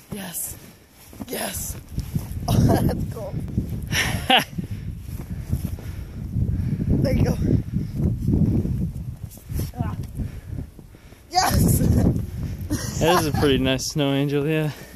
Yes. Yes. Oh, that's cool. There you go. Yes. That is a pretty nice snow angel, yeah.